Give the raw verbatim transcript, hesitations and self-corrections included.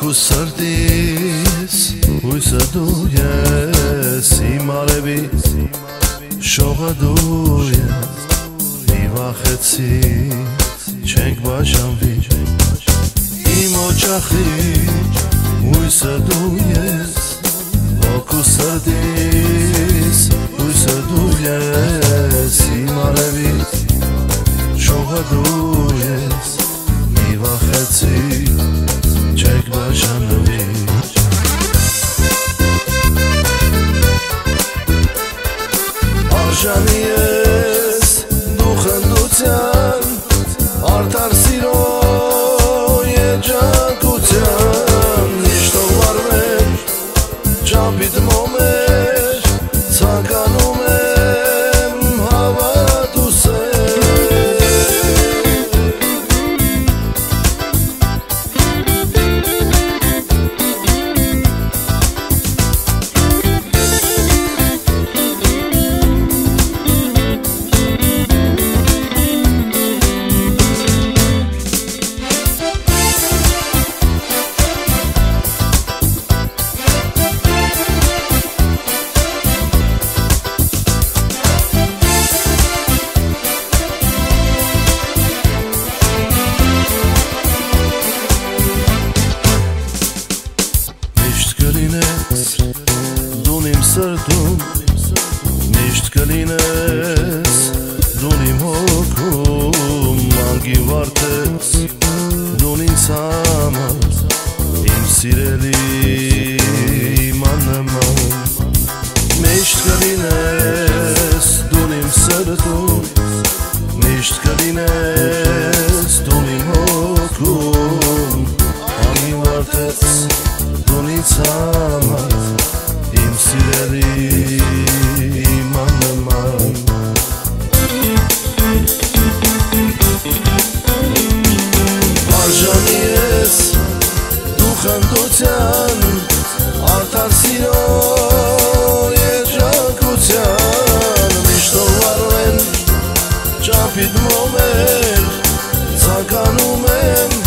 Անկու սրտիս հույսը դու ես, իմ արևի շողը դու ես, մի վախեցի չենք բաժանվի, իմ օջախի հույսը դու ես, անկու սրտիս հույսը դու ես, իմ արևի շողը դու ես, մի վախեցի չենք բաժանվի. Արժանի ես դու խնդության, արդար սիրո երջանկության, իշտով վարվեր ճապիտ մոմեր, ցանկանում եմ հավատուսել. Դուն իմ սրտում, միշտ կլինես, դուն իմ հոգում, անգին վարդես, դուն ինձ համար, իմ սիրելի իմ աննման, միշտ կլինես, դուն իմ սրտում, միշտ կլինես, դուն իմ հոգում, անգին վարդես, դուն ինձ համար, իմ սիրելի իմ աննման. Արժանի ես դու խնդության, արդար սիրո երջանկության, միշտով վարվեն ճապիտ մոմեր, ցանկանում եմ